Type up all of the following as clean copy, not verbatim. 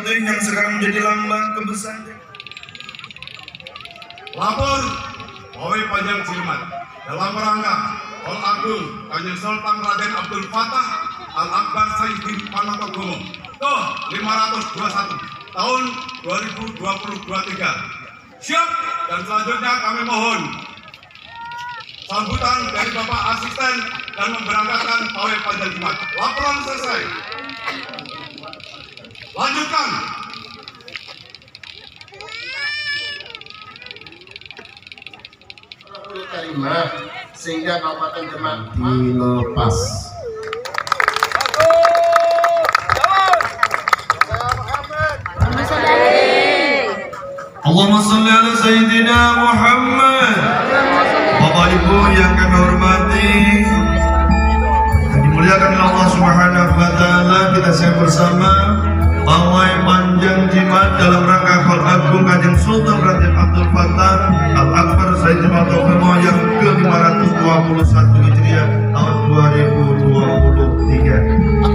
putih yang sekarang menjadi lambang kebesaran. Lapor Pawai Panjang Cilemat dalam rangka Hol Agung Kanjeng Sultan Raden Abdul Fattah Al-Akbar Sayyidin Panotogomo ke 521 tahun 2023. Siap, dan selanjutnya kami mohon sambutan dari Bapak Asisten dan memberangkatkan Pawai Panjang Cilemat. Laporan selesai. Lanjutkan. Terima sehingga Kabupaten Demak dilepas. Allahumma sholli ala Sayyidina Muhammad. Bapak Ibu yang kami hormati, yang dimuliakan oleh Allah Subhanahu wa taala, kita siap bersama Pawai Panjang Cilemat dalam rangka Hol Agung Kanjeng Sultan Raden Abdul Fattah Al-Akbar Sayyidin Panotogomo yang ke-521 Hijriah tahun 2023.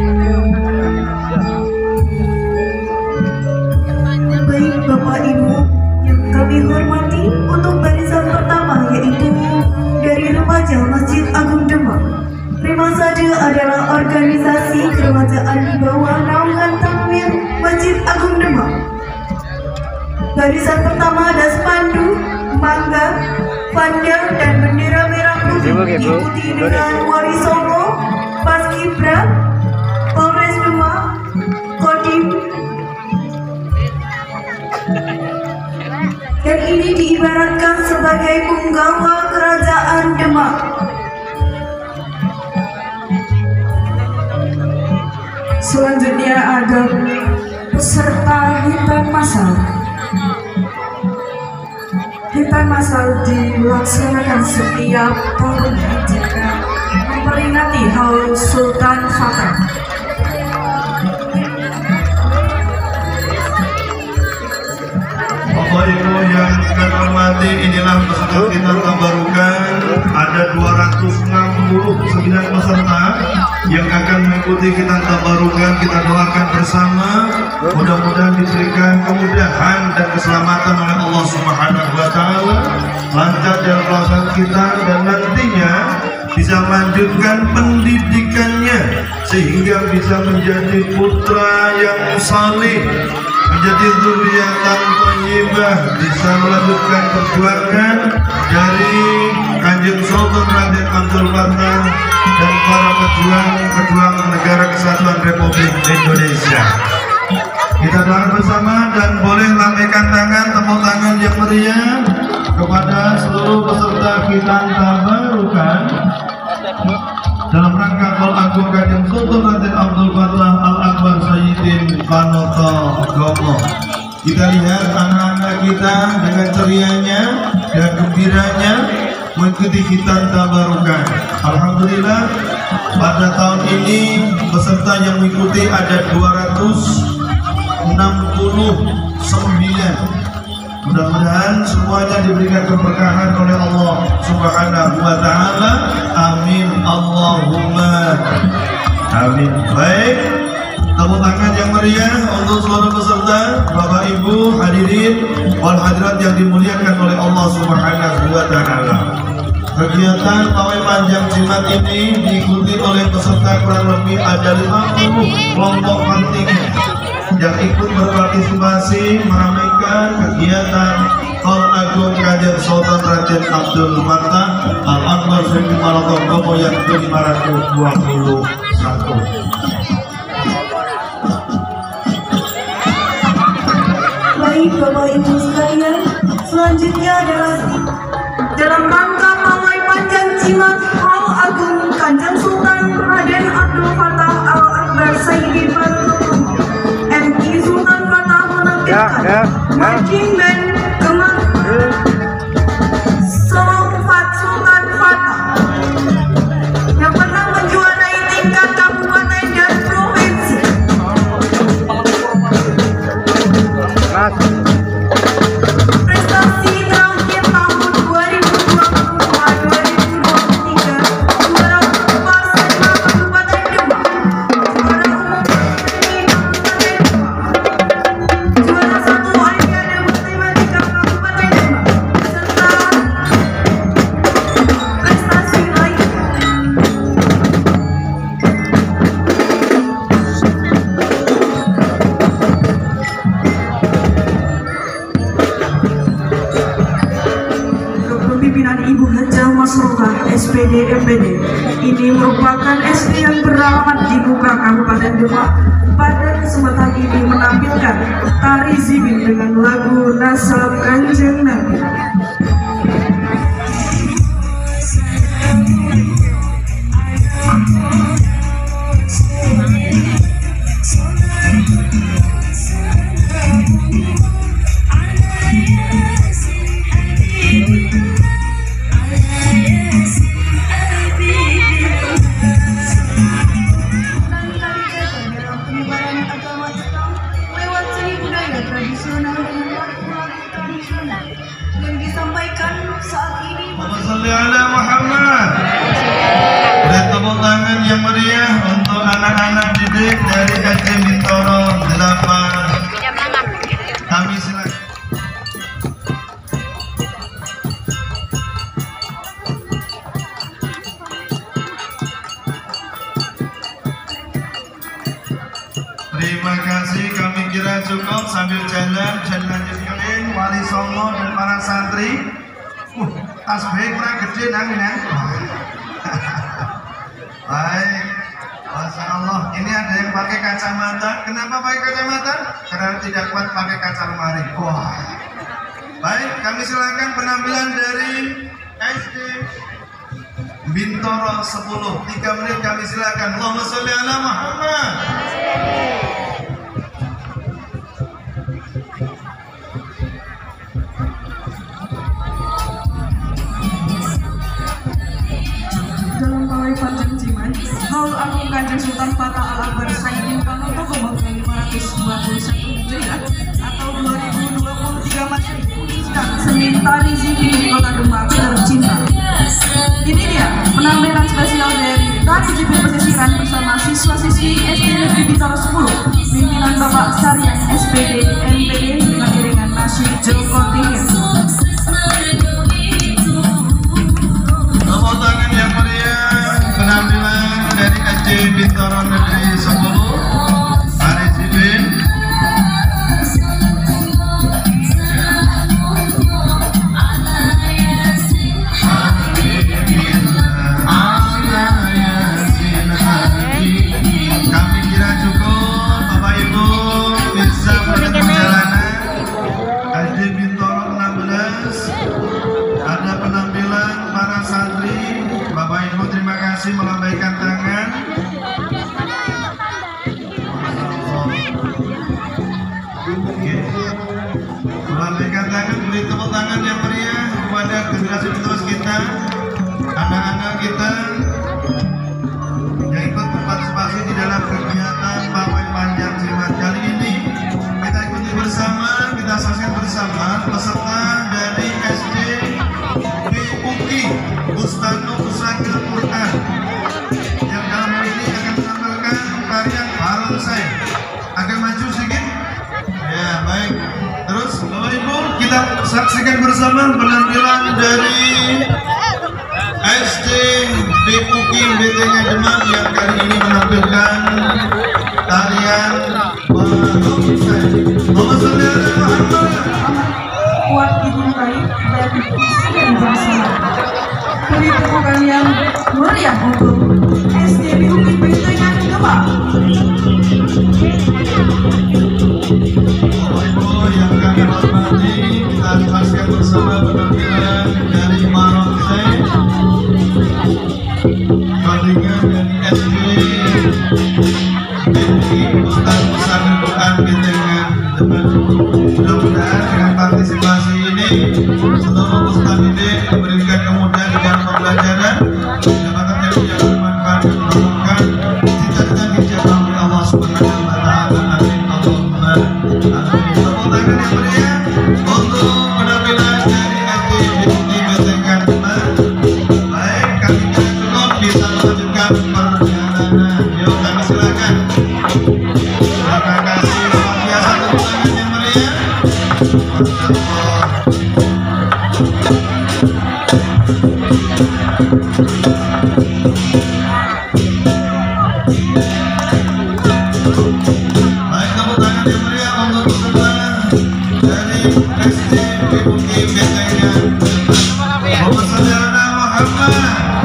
Baik Bapak Ibu yang kami hormati, untuk barisan pertama yaitu dari remaja Masjid Agung Demak. Remasade adalah organisasi kerajaan di bawah naungan takmir Masjid Agung Demak. Barisan pertama ada spanduk, mangga, pandang dan bendera merah putih diikuti dengan Wali Songo, Paskibra, Polres Demak, Kodim. Dan ini diibaratkan sebagai punggawa kerajaan Demak. Selanjutnya ada peserta hitan masal. Hitan masal dilaksanakan setiap tahun jika memperingati Haul Sultan Fattah. Bapak Ibu yang kami hormati, inilah peserta kita tabarukan. Ada 269 peserta yang akan mengikuti kita tabarukan. Kita doakan bersama, mudah-mudahan diberikan kemudahan dan keselamatan oleh Allah Subhanahu wa taala, lancar dalam pelaksanaan kita, dan nantinya bisa melanjutkan pendidikannya sehingga bisa menjadi putra yang saleh, menjadi zuriyatan thayyibah, bisa melanjutkan perjuangan dari Kanjeng Sultan Raden Abdul Fattah dan para pejuang negara kesatuan Republik Indonesia. Kita doakan bersama dan boleh lambaikan tangan, tepuk tangan yang meriah kepada seluruh peserta khitan tabarukan dalam rangka Hol Agung Kanjeng Sultan Raden Abdul Fattah Al-Akbar Sayyidin Panotogomo. Kita lihat anak-anak kita dengan cerianya dan gembiranya mengikuti khitan tabarukan. Alhamdulillah, pada tahun ini peserta yang mengikuti ada 269. Mudah-mudahan semuanya diberikan keberkahan oleh Allah Subhanahu wa taala. Amin Allahumma amin. Baik, tepuk tangan yang meriah untuk seluruh peserta, Bapak Ibu hadirin wal hadirat yang dimuliakan oleh Allah Subhanahu wa taala. Kegiatan Pawai Panjang Cilemat ini diikuti oleh peserta kurang lebih ada 50 kelompok kontingen yang ikut berpartisipasi meramaikan kegiatan Hol Agung Kanjeng Sultan Raden Abdul Fattah Al-Akbar Sayyidin Panotogomo yang ke-521. Baik Bapak Ibu sekalian, selanjutnya adalah dalam rangka Pawai Panjang Cilemat Hol Agung Kanjeng Sultan Raden Abdul Fattah Al-Akbar Sayyidin Panotogomo, MI Sultan Fattah menampilkan marching band Kemang Solomfat Sultan Fattah yang pernah menjuarai tingkat kabupaten dan provinsi. Prestasi terakhir tahun 2022-2023 juara umum Persema Kabupaten Demak, juara umum Perseni Kabupaten Demak, SPD MPD. Ini merupakan SD yang beralamat di Muka Kabupaten Demak. Pada kesempatan ini menampilkan tari zibin dengan lagu Nasab Kanjeng Nabi. Tradisional dengan lagu-lagu tradisional yang disampaikan saat ini. Sholli ala Muhammad. Beri tepuk tangan yang meriah untuk anak-anak didik dari SD Bintoro 8. Kami silakan. Terima kasih, kami kira cukup sambil jalan lanjutkan Wali Songo dan para santri. Tasbih kurang gede nangin ya. Baik, Masya Allah. Ini ada yang pakai kacamata. Kenapa pakai kacamata? Karena tidak kuat pakai kaca lemari. Wah. Baik, kami silakan penampilan dari SD Bintoro 10. 3 menit kami silakan. Allahumma sholli ala Muhammad. Haul Agung Kanjeng Sultan Fatah Al-Akbar Sayyidin Panotogomo 521 Hijriah atau 2023 Masehi. Seni tari zibin di Kota Demak tercinta. Ini dia penampilan spesial dari tari zibin pesisiran bersama siswa-siswi SD Negeri Bintoro 10, pimpinan Bapak Sarian SPD MPD dengan iringan nasyid Joko Tinggi. Tepuk tangan yang meriah penampilan dari SD Bintoro Negeri 10 tari zibin. Kami kira cukup Bapak Ibu bisa melihat perjalanan SD Bintoro 16. Ada penampilan para santri. Bapak Ibu terima kasih melambaikan tangan. Melambaikan tangan, beri tepuk tangan yang meriah kepada generasi penerus kita, anak-anak kita yang ikut berpartisipasi di dalam kegiatan Pawai Panjang Jimat kali ini. Kita ikuti bersama, kita saksikan bersama peserta dari SD BUI Bustanul Usakil Quran yang dalam hal ini akan menampilkan tarian barongsai. Agak maju sedikit. Ya, baik. Terus Bapak Ibu, kita saksikan bersama penampilan dari SD BUI BT-nya Demak yang kali ini menampilkan tarian barongsai. Allahumma sholli ala Muhammad. Kuat dicintai dan disayang bersama. Beri tepukan yang meriah untuk SD BUI BT-nya Demak. Bapak Ibu yang kami hormati, kita saksikan bersama penampilan dari barongsai kontingen dari SD BUI Ustadz Usakil Quran Bitengan Demak. Mudah-mudahan dengan partisipasi ini seluruh peserta didik diberikan kemudahan di dalam pembelajaran, mendapatkan ilmu yang bermanfaat dan menumbuhkan cita-cita dijabah oleh Allah Subhanahu wa Ta'ala. Amin. Allahumma amin. Tepuk tangan yang meriah untuk penampilan dari SD BUI Bitengan Demak. Baik, kami kira cukup bisa melanjutkan perjalanan. Yuk kami silakan. Terima kasih luar biasa, tepuk tangan yang meriah. Baik, tepuk tangan yang meriah untuk peserta dari SD BUI Bitengan. Allahumma sholli ala Muhammad.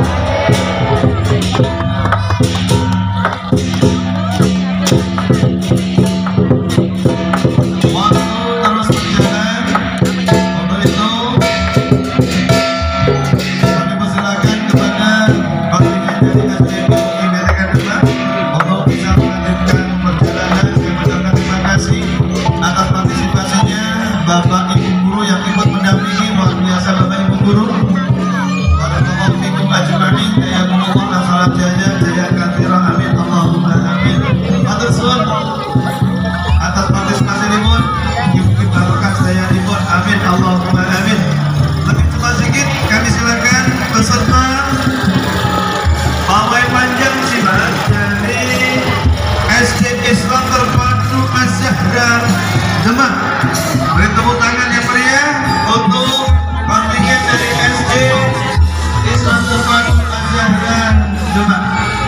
Bapak Ibu guru yang ikut mendampingi, luar biasa Bapak Ibu guru. Barakallahu fikum ajma'in, jazakumullah salam jaya katsira, amin Allahumma amin. Matur suwun atas partisipasi dipun, mugi barokah sedaya dipun, amin Allahumma amin. Lebih cepat sedikit kami silakan peserta pawai panjang simak dari SD Islam Terpadu Az-Zahra Demak. Beri tepuk tangan yang meriah untuk kontingen dari SD Islam Terpadu Az-Zahra Demak.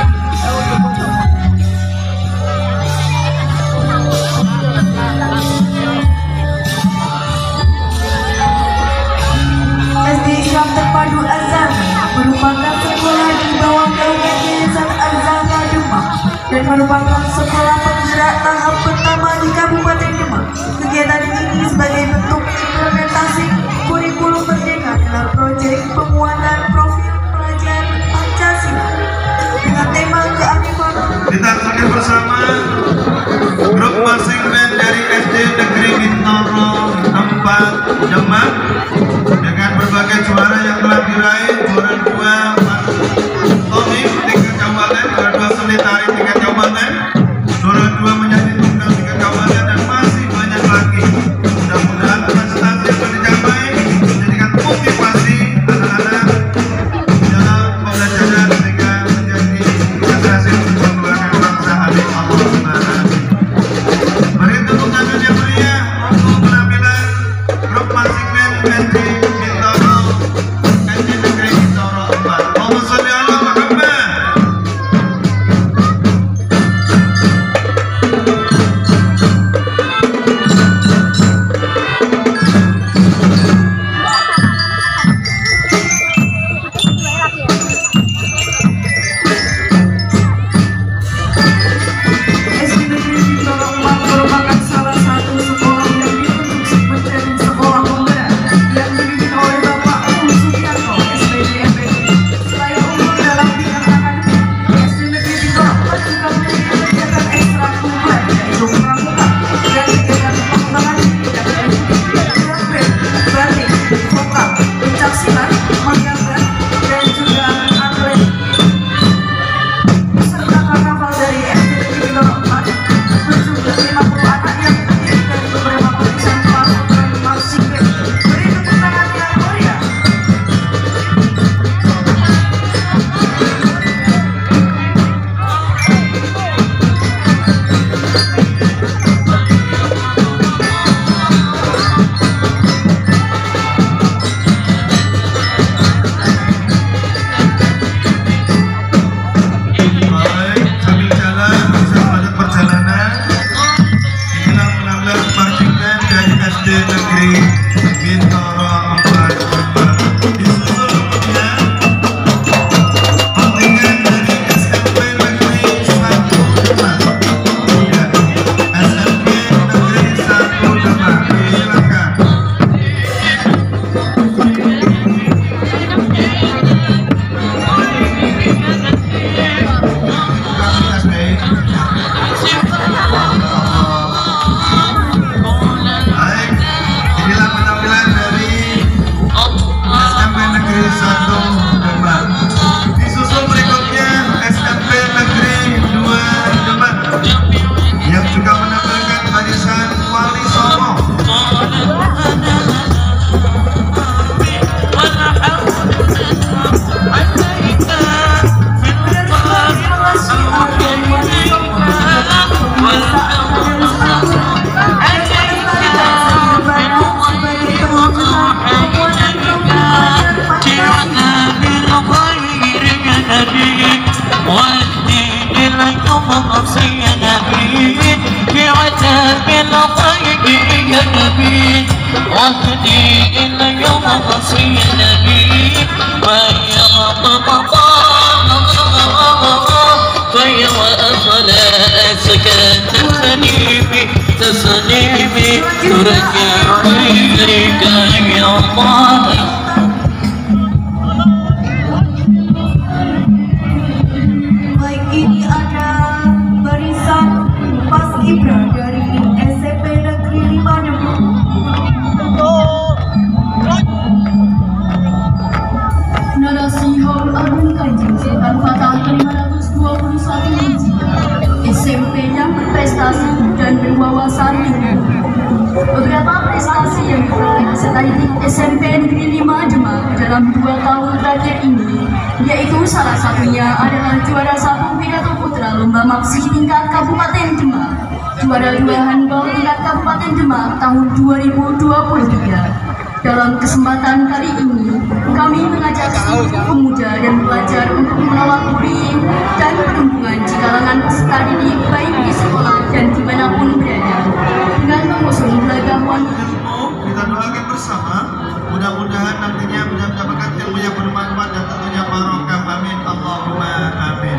SD Islam Terpadu Az-Zahra merupakan sekolah di bawah naungan Yayasan Az-Zahra Demak dan merupakan sekolah penggerak tahap pertama di Kabupaten Demak. Kegiatan ini sebagai bentuk implementasi kurikulum merdeka dalam proyek penguatan profil pelajar Pancasila dengan tema kearifan. Kita saksikan bersama grup marching band dari SD Negeri Bintoro 4 Demak dengan berbagai juara yang telah diraih. Juara 2 Mas Tommy tingkat kabupaten, juara 2 seni tari tingkat kabupaten, juara 2 menyanyi tunggal tingkat kabupaten, dan masih banyak lagi. Mudah-mudahan prestasi yang akan dicapai menjadikan motivasi anak-anak dalam pembelajaran sehingga menjadi generasi untuk membanggakan bangsa. Amin Allahumma amin. Beri tepuk tangan yang meriah untuk penampilan grup marching band SD Bintoro, SD Negeri Bintoro 4. Allahumma sholli ala Muhammad. SD Negeri Bintoro 4 merupakan salah satu sekolah yang dibentuk menjadi sekolah penggerak yang dipimpin oleh Bapak Uu Sugiarto, SPD MPD. Selain unggul dalam bidang akademik, SD Negeri Bintoro 4 juga memiliki kegiatan ekstrakurikuler yaitu pramuka dan kegiatan pengembangan diri yang band, batik, vokal, pencaksilat, menggambar, dan juga atlet. Peserta karnaval dari SD Negeri Bintoro 4 berjumlah 50 anak yang terdiri dari beberapa barisan pasukan marching band. Beri tepuk tangan yang meriah. Baik, sambil jalan bisa lanjut perjalanan. Inilah penampilan marching band dari SD Negeri Bintoro 4 Demak. Disusul kemudian kontingen dari SMP Negeri 1 Demak. Ya, SMP Negeri 1 Demak. Silakan. Baik, inilah penampilan dari SMP Negeri 1 Demak. Disusul berikutnya SMP Negeri 2 Demak yang juga menampilkan barisan Wali Songo. واهدي إلى يوم قصي النبي ويا فيا أفلاسك تسليمي ترجعني إليك يا الله. Baik, ini ada barisan Paskibra dari SMP Negeri 5 Demak. beberapa prestasi yang diperoleh peserta didik SMP Negeri 5 Demak dalam 2 tahun terakhir ini, yaitu salah satunya adalah juara 1 pidato putra lomba maksi tingkat Kabupaten Demak, juara 2 handball tingkat Kabupaten Demak tahun 2023. Dalam kesempatan kali ini, kami mengajak seluruh pemuda dan pelajar untuk menolak bullying dan perundungan di kalangan peserta didik baik di sekolah dan dimanapun berada, dengan mengusung beragam wanita. Kita doakan bersama, mudah-mudahan nantinya bisa mendapatkan ilmu yang bermanfaat dan tentunya barokah. Amin, Allahumma amin.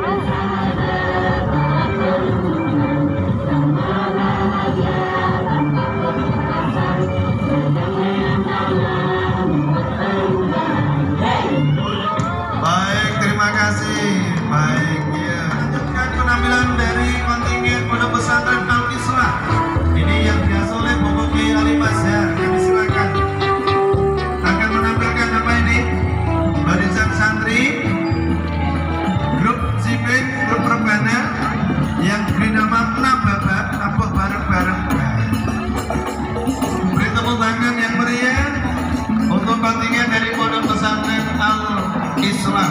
Baik, terima kasih. Baik, ya. Lanjutkan penampilan dari kontingen Pondok Pesantren Al-Islah. Ini yang biasa oleh Bapak Kiai Ali Mazhar. Kami silakan akan menampilkan apa ini? Barisan santri, grup Sipin, grup Rebana yang beri nama Nababa, Nabuh bareng-bareng. Beri tepuk tangan yang meriah untuk kontingen dari Pondok Pesantren Al-Islah.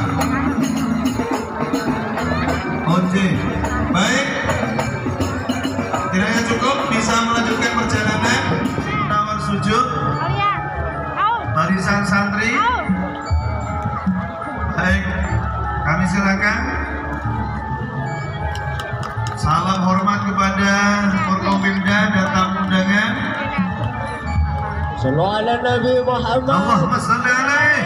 Oke, baik. Kiranya cukup bisa melanjutkan perjalanan. Nawar sujud. Barisan santri. Baik, kami silakan. Salam hormat kepada Forkompimda dan tamu undangan. Sallu ala Nabi Muhammad. Allahumma salli alaihi.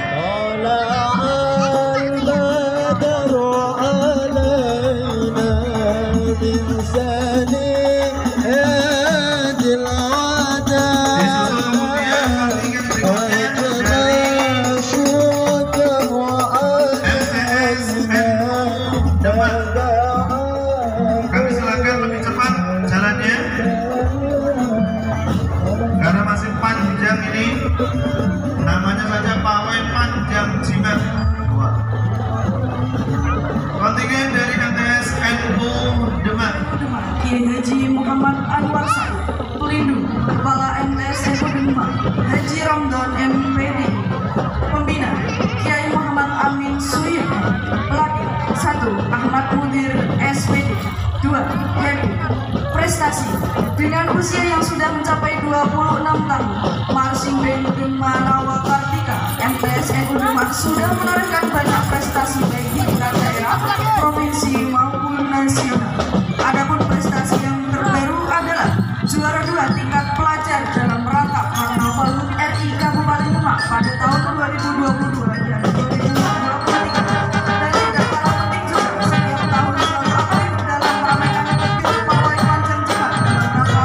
Kami silakan lebih cepat jalannya karena masih panjang ini, namanya saja pawai panjang jimat. Kontingen dari MTS NU Demak, Kiai Haji Muhammad Anwar Said, pelindung Kepala MTS NU Demak, Haji Ramdan MPD. Pembina Kiai Muhammad Amin Suyuk. Pelatih 1. Ahmad Mudir SPD. 2. Happy. Prestasi dengan usia yang sudah mencapai 26 tahun, Marching Band Demanawa Kartika MTS NU Demak sudah menorehkan banyak prestasi baik di tingkat daerah, provinsi maupun nasional. Adapun prestasi yang terbaru adalah juara 2 tingkat pelajar dalam rangka Karnaval HUT RI Kabupaten Demak pada tahun 2022 dan 2023. Dan tidak kalah penting juga, setiap tahun selalu aktif dalam meramaikan aktivitas pawai panjang Demak dalam rangka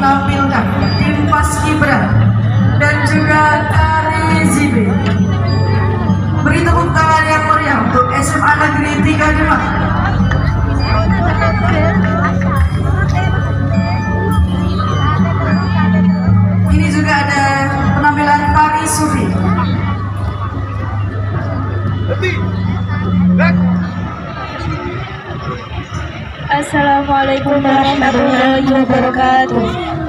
menampilkan tim Paskibra dan juga tari Zibe. Beri tepuk tangan yang meriah untuk SMA Negeri 3 Demak. Ini juga ada penampilan tari Sufi. Assalamualaikum warahmatullahi wabarakatuh.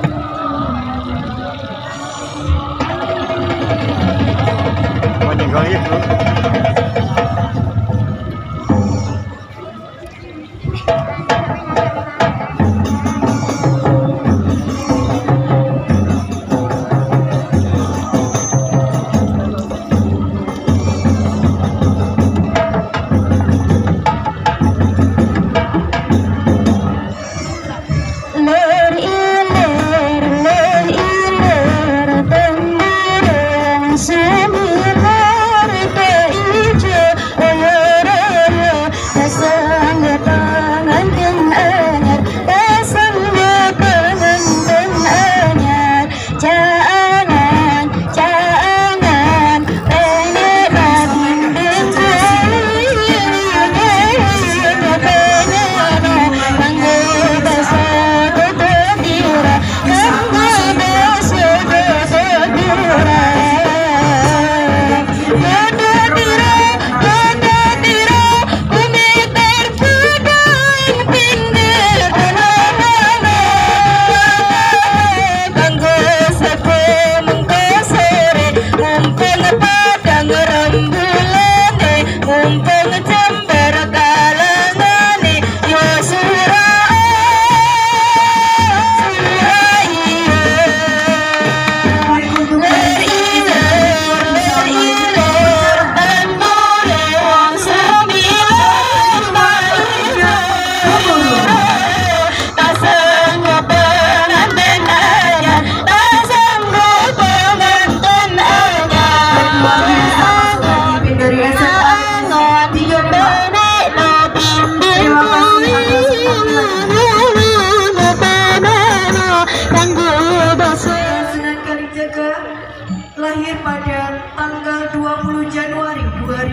Lahir pada tanggal 20 Januari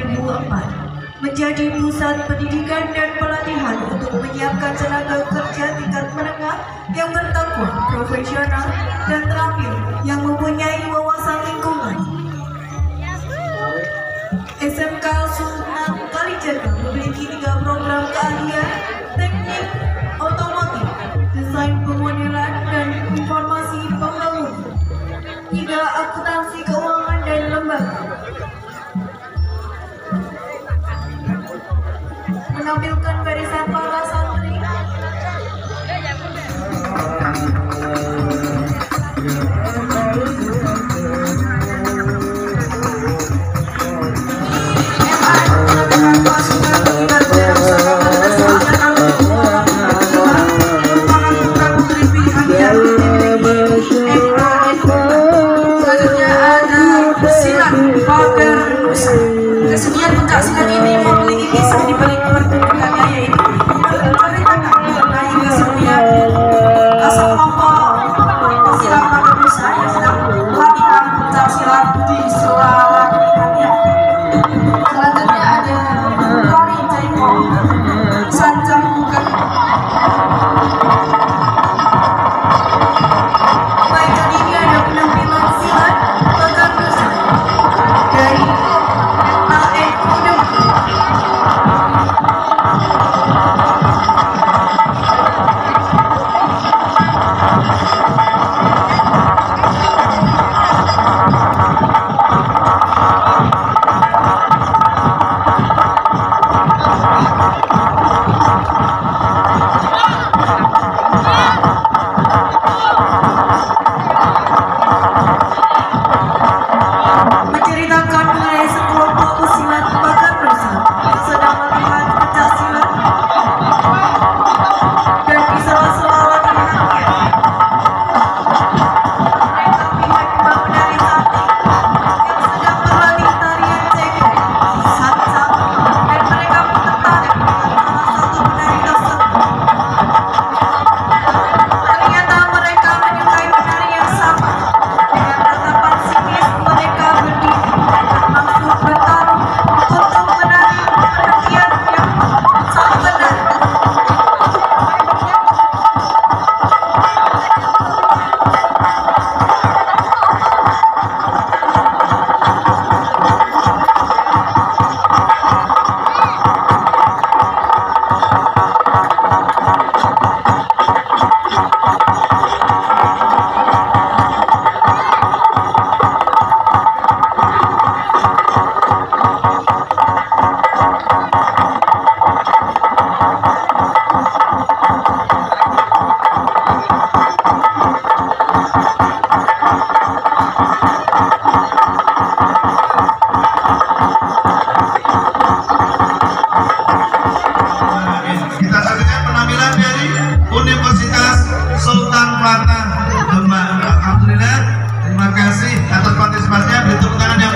2004, menjadi pusat pendidikan dan pelatihan untuk menyiapkan tenaga kerja tingkat menengah yang bertakwa, profesional, dan terampil yang mempunyai wawasan lingkungan. SMK Sunan Kalijaga memiliki 3 program keahlian, teknik otomotif, desain pemodelan, dan informasi pembangunan, 3 akuntansi keuangan dan lembaga. Menampilkan barisan para santri. Kesenian pencaksilat ini memiliki kisah di balik pertunjukannya, yaitu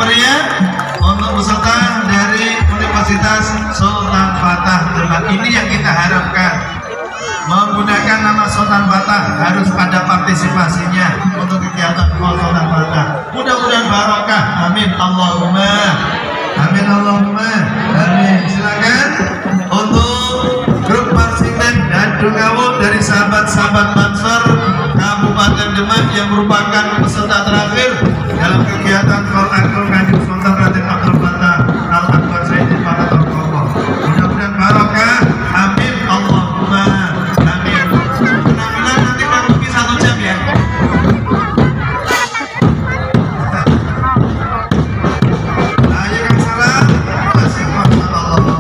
meriah untuk peserta dari Universitas Sultan Fatah Demak. Ini yang kita harapkan. Menggunakan nama Sultan Fatah harus ada partisipasinya untuk kegiatan Sultan Fatah. Mudah-mudahan barokah. Amin Allahumma. Amin Allahumma. Amin. Silakan untuk grup Marsimen dan Dungawu dari sahabat-sahabat Mansur Kabupaten Demak yang merupakan peserta terakhir dalam kegiatan Qol-Aqul Kanjeng Sultan Raden Abdul Fattah Al-Akbar Sayyidil Panakokomo. Mudah-mudahan barokah. Amin Allahumma. Amin. Mudah-mudahan nanti kurang lebih 1 jam ya. Ayo Kang Salam. Wassalamualaikum.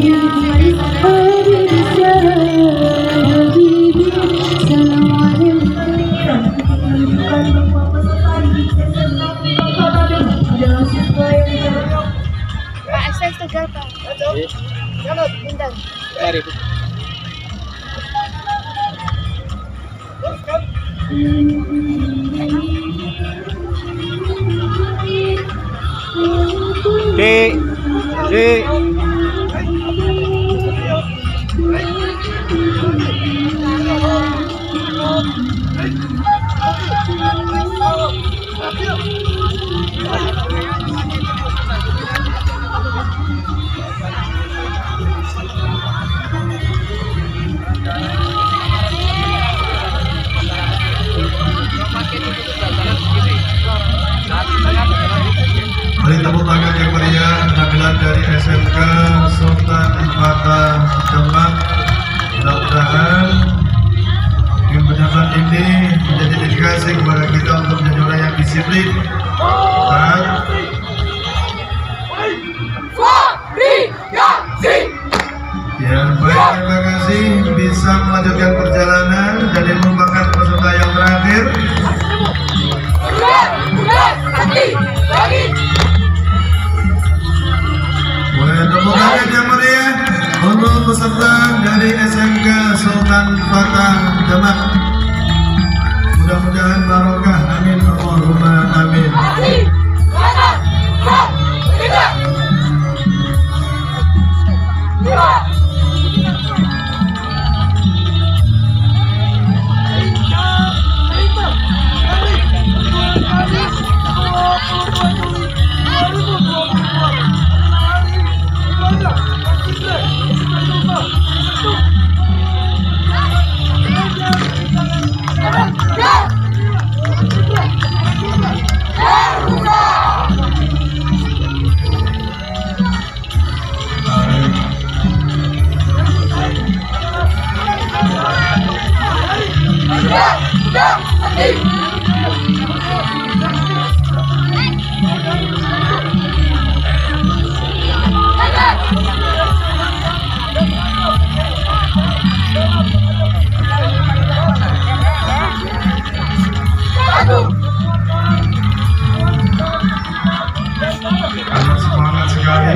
Beri tepuk tangan yang meriah penampilan dari SMK Sultan Fatah Demak. Mudah-mudahan penampilan ini menjadi dedikasi kepada kita untuk menjadi orang yang disiplin, taat. Ya, baik, terima kasih bisa melanjutkan perjalanan dan ini merupakan peserta yang terakhir. Boleh tepuk tangan yang meriah untuk peserta dari SMK Sultan Fatah Demak. Mudah-mudahan barokah, amin Allahumma amin. Semangat sekali.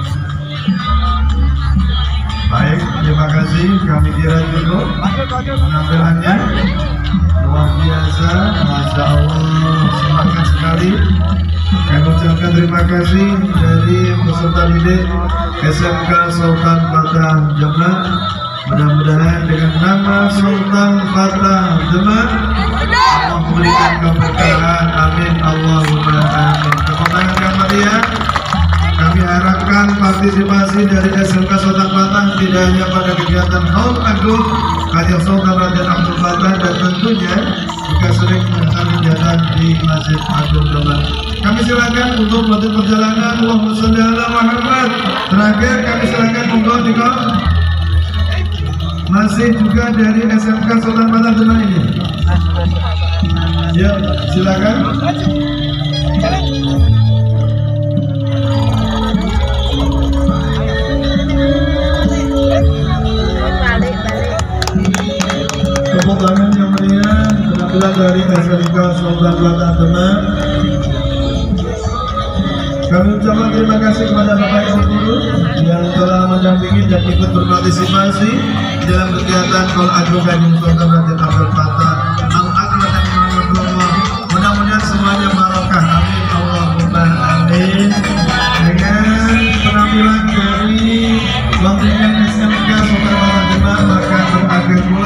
Baik, terima kasih. Kami kira cukup penampilannya luar biasa, masya Allah, semangat sekali. Kami ucapkan terima kasih dari peserta didik SMK Sultan Fatah Demak. Mudah-mudahan dengan nama Sultan Fatah Demak Allah memberikan keberkahan, amin Allahumma amin. Tepuk tangan yang meriah. Kami harapkan partisipasi dari SMK Sultan Fatah tidak hanya pada kegiatan Haul Agung Kanjeng Sultan Raden Abdul Fatah dan tentunya juga sering menghadiri kegiatan di Masjid Agung Demak. Kami silakan untuk melanjutkan perjalanan. Allahumma sholli ala Muhammad. Terakhir kami silakan monggo juga masih juga dari SMK Sultan Fatah Demak ini. Ya, silakan. Tepuk tangan yang meriah penampilan dari SMK Sultan Fatah Demak. Kami ucapkan terima kasih kepada Bapak Ibu guru yang telah mendampingi dan ikut berpartisipasi dalam kegiatan Haul Agung Kanjeng Sultan Raden Abdul Fatah Al-Akbar dan Muhammadullah. Mudah-mudahan semuanya barokah, amin Allahumma amin. Dengan penampilan dari kontingen SMK Sultan Fatah Demak maka berakhir